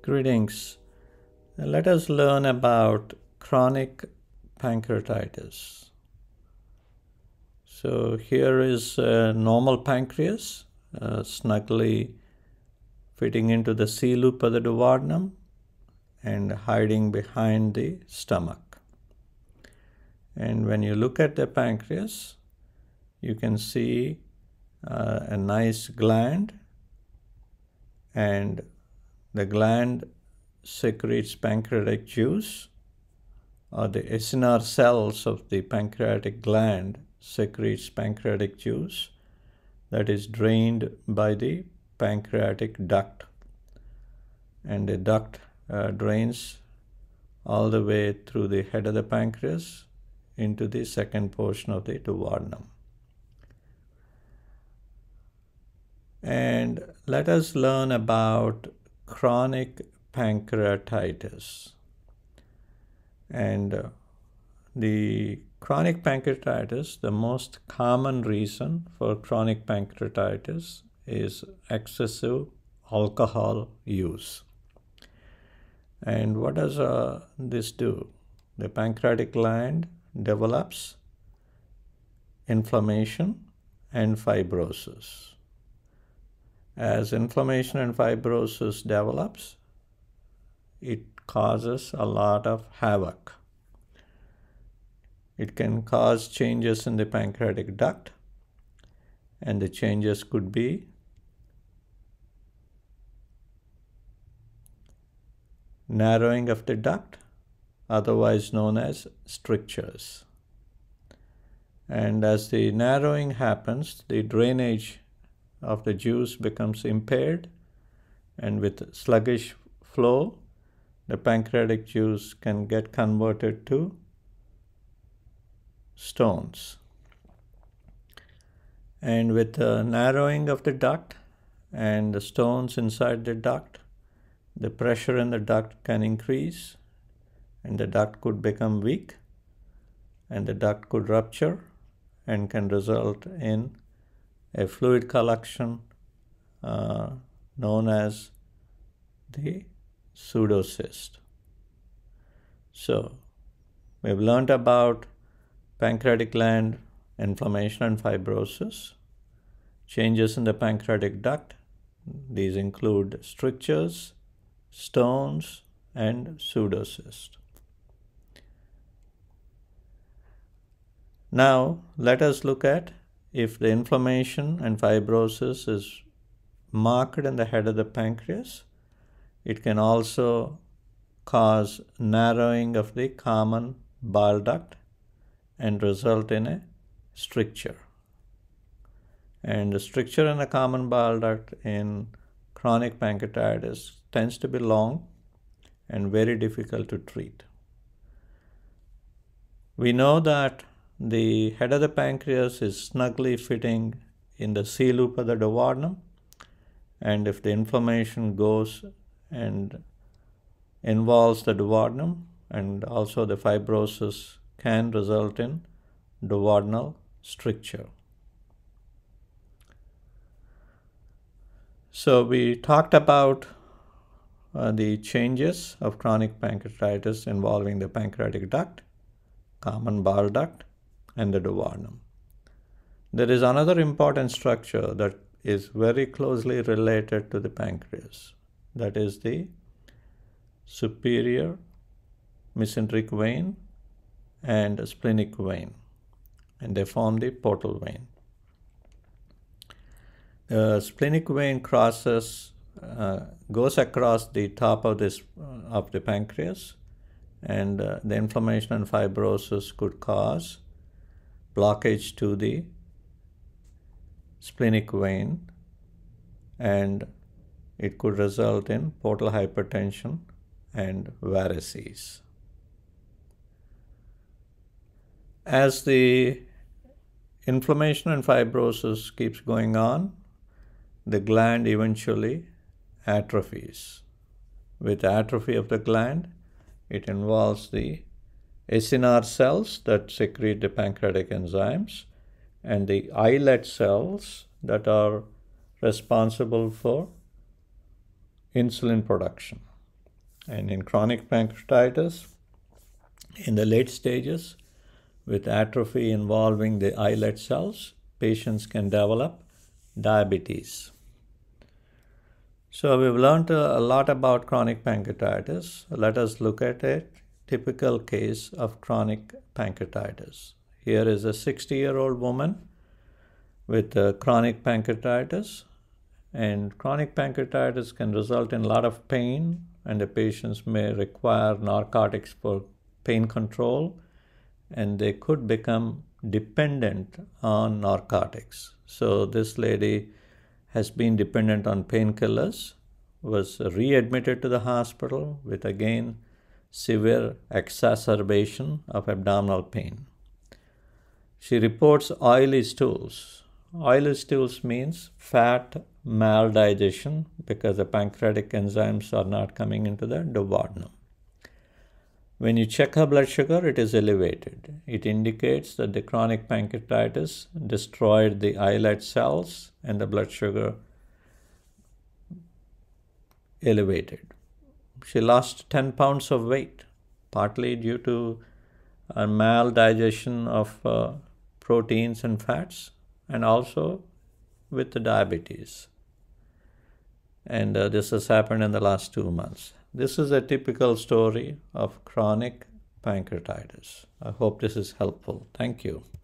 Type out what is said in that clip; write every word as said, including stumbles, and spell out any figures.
Greetings. Let us learn about chronic pancreatitis. So here is a normal pancreas, uh, snugly fitting into the C loop of the duodenum and hiding behind the stomach. And when you look at the pancreas, you can see uh, a nice gland, and the gland secretes pancreatic juice, or the acinar cells of the pancreatic gland secretes pancreatic juice that is drained by the pancreatic duct. And the duct uh, drains all the way through the head of the pancreas into the second portion of the duodenum. And let us learn about chronic pancreatitis. And uh, the chronic pancreatitis, the most common reason for chronic pancreatitis is excessive alcohol use. And what does uh, this do? The pancreatic gland develops inflammation and fibrosis. As inflammation and fibrosis develops, it causes a lot of havoc. It can cause changes in the pancreatic duct, and the changes could be narrowing of the duct, otherwise known as strictures. And as the narrowing happens, the drainage of the juice becomes impaired, and with sluggish flow, the pancreatic juice can get converted to stones. And with the narrowing of the duct and the stones inside the duct, the pressure in the duct can increase, and the duct could become weak, and the duct could rupture and can result in a fluid collection uh, known as the pseudocyst. So, we've learned about pancreatic gland inflammation and fibrosis, changes in the pancreatic duct. These include strictures, stones, and pseudocyst. Now, let us look at if the inflammation and fibrosis is marked in the head of the pancreas. It can also cause narrowing of the common bile duct and result in a stricture. And the stricture in the common bile duct in chronic pancreatitis tends to be long and very difficult to treat. We know that the head of the pancreas is snugly fitting in the C loop of the duodenum, and if the inflammation goes and involves the duodenum, and also the fibrosis can result in duodenal stricture. So we talked about uh, the changes of chronic pancreatitis involving the pancreatic duct, common bile duct, and the duodenum. There is another important structure that is very closely related to the pancreas. That is the superior mesenteric vein and splenic vein, and they form the portal vein. The splenic vein crosses, uh, goes across the top of this uh, of the pancreas, and uh, the inflammation and fibrosis could cause blockage to the splenic vein, and it could result in portal hypertension and varices. As the inflammation and fibrosis keeps going on, the gland eventually atrophies. With atrophy of the gland, it involves the acinar cells that secrete the pancreatic enzymes and the islet cells that are responsible for insulin production. And in chronic pancreatitis, in the late stages, with atrophy involving the islet cells, patients can develop diabetes. So we've learned a lot about chronic pancreatitis. Let us look at a typical case of chronic pancreatitis. Here is a sixty-year-old woman with uh, chronic pancreatitis. And chronic pancreatitis can result in a lot of pain, and the patients may require narcotics for pain control, and they could become dependent on narcotics. So this lady has been dependent on painkillers, was readmitted to the hospital with again severe exacerbation of abdominal pain. She reports oily stools. Oily stools means fat maldigestion because the pancreatic enzymes are not coming into the duodenum. When you check her blood sugar, it is elevated. It indicates that the chronic pancreatitis destroyed the islet cells and the blood sugar elevated. She lost ten pounds of weight, partly due to a maldigestion of uh, proteins and fats, and also with the diabetes. And uh, this has happened in the last two months. This is a typical story of chronic pancreatitis. I hope this is helpful. Thank you.